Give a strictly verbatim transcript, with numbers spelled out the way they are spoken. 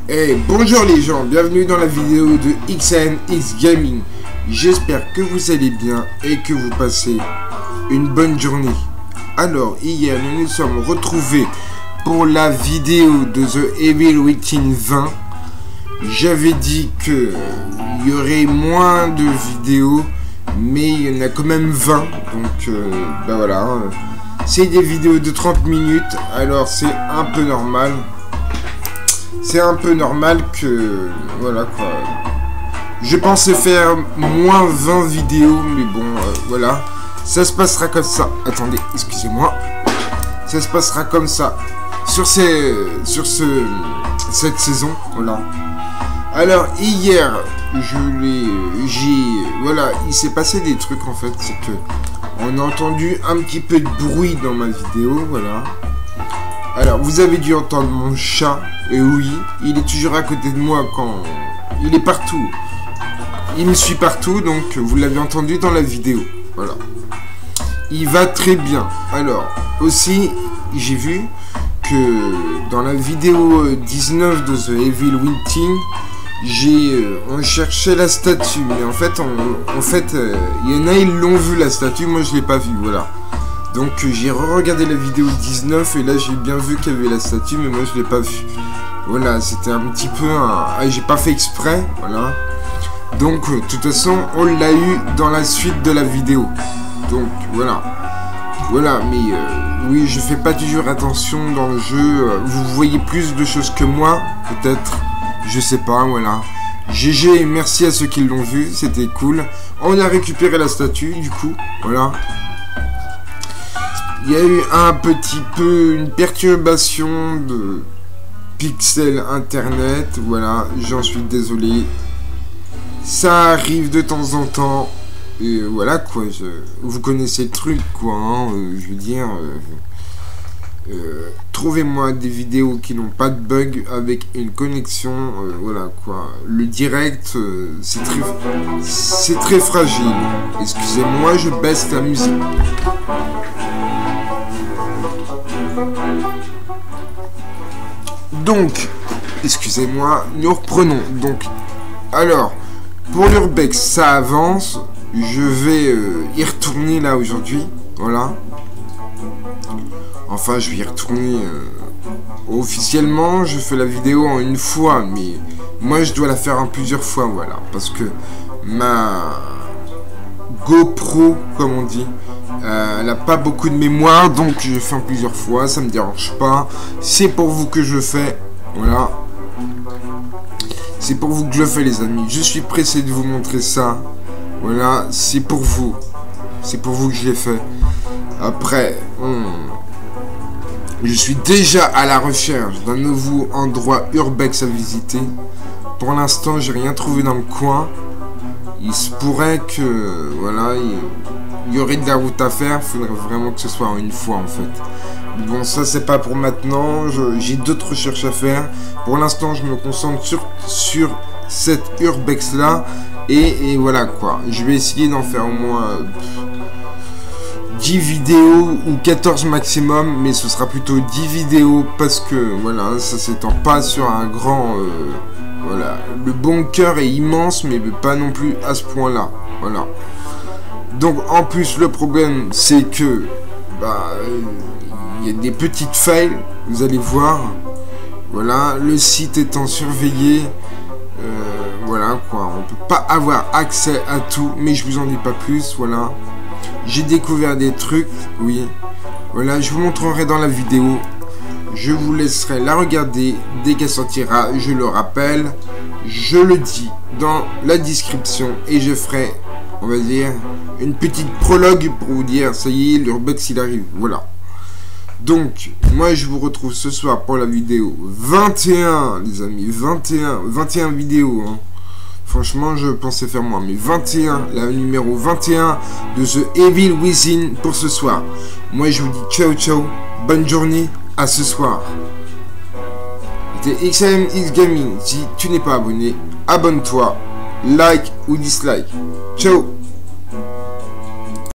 Hey, bonjour les gens, bienvenue dans la vidéo de X N X Gaming. J'espère que vous allez bien et que vous passez une bonne journée. Alors, hier, nous nous sommes retrouvés pour la vidéo de The Evil Within vingt. J'avais dit que il y aurait moins de vidéos, mais il y en a quand même vingt. Donc, euh, bah voilà. C'est des vidéos de trente minutes, alors c'est un peu normal. C'est un peu normal que... Voilà quoi. Je pensais faire moins vingt vidéos, mais bon, euh, voilà. Ça se passera comme ça. Attendez, excusez-moi. Ça se passera comme ça. Sur ces... Sur ce... Cette saison, voilà. Alors, hier, je l'ai... J'ai... Voilà, il s'est passé des trucs, en fait. C'est que... On a entendu un petit peu de bruit dans ma vidéo, voilà. Alors, vous avez dû entendre mon chat. Et oui, il est toujours à côté de moi quand... Il est partout. Il me suit partout, donc vous l'avez entendu dans la vidéo. Voilà. Il va très bien. Alors, aussi, j'ai vu que dans la vidéo dix-neuf de The Evil Within, j'ai... Euh, on cherchait la statue. Mais en fait, on, en fait, euh, il y en a, ils l'ont vu la statue. Moi, je l'ai pas vue, voilà. Donc euh, j'ai re-regardé la vidéo dix-neuf et là j'ai bien vu qu'il y avait la statue, mais moi je l'ai pas vue. Voilà, c'était un petit peu un... Ah, j'ai pas fait exprès, voilà. Donc euh, de toute façon on l'a eu dans la suite de la vidéo. Donc voilà. Voilà, mais euh, oui, je fais pas toujours attention dans le jeu. Vous voyez plus de choses que moi, peut-être. Je sais pas, voilà. G G, merci à ceux qui l'ont vu, c'était cool. On a récupéré la statue, du coup, voilà. Il y a eu un petit peu une perturbation de pixels internet, voilà, j'en suis désolé. Ça arrive de temps en temps, et voilà quoi, je, vous connaissez le truc quoi, hein, euh, je veux dire, euh, euh, trouvez-moi des vidéos qui n'ont pas de bug avec une connexion, euh, voilà quoi. Le direct, euh, c'est très, c'est très fragile. Excusez-moi, je baisse la musique. Donc, excusez-moi, nous reprenons. Donc, alors, pour l'Urbex, ça avance. Je vais euh, y retourner là aujourd'hui. Voilà. Enfin, je vais y retourner. Euh, officiellement, je fais la vidéo en une fois. Mais moi, je dois la faire en plusieurs fois. Voilà. Parce que ma GoPro, comme on dit, Euh, elle n'a pas beaucoup de mémoire, donc je fais en plusieurs fois, ça me dérange pas. C'est pour vous que je fais, voilà. C'est pour vous que je le fais, les amis. Je suis pressé de vous montrer ça. Voilà, c'est pour vous. C'est pour vous que je l'ai fait. Après, on... je suis déjà à la recherche d'un nouveau endroit urbex à visiter. Pour l'instant, j'ai rien trouvé dans le coin. Il se pourrait que, voilà, il... il y aurait de la route à faire, il faudrait vraiment que ce soit en une fois en fait. Bon, ça c'est pas pour maintenant, j'ai d'autres recherches à faire. Pour l'instant, je me concentre sur, sur cette urbex là. Et, et voilà quoi. Je vais essayer d'en faire au moins euh, dix vidéos ou quatorze maximum. Mais ce sera plutôt dix vidéos parce que voilà, ça s'étend pas sur un grand... Euh, voilà, le bunker est immense mais pas non plus à ce point là. Voilà. Donc en plus le problème c'est que bah il y a des petites failles, vous allez voir. Voilà, le site étant surveillé, euh, voilà quoi, on peut pas avoir accès à tout, mais je vous en dis pas plus. Voilà, j'ai découvert des trucs, oui. Voilà, je vous montrerai dans la vidéo. Je vous laisserai la regarder dès qu'elle sortira. Je le rappelle, je le dis dans la description et je ferai, on va dire, une petite prologue pour vous dire, ça y est, l'urbex il arrive, voilà. Donc, moi je vous retrouve ce soir pour la vidéo vingt et un, les amis, vingt et un, vingt et un vidéos, hein. Franchement, je pensais faire moins, mais vingt et un, la numéro vingt et un de The Evil Within pour ce soir. Moi je vous dis ciao ciao, bonne journée, à ce soir. C'était X N X Gaming, si tu n'es pas abonné, abonne-toi, like ou dislike. Ciao.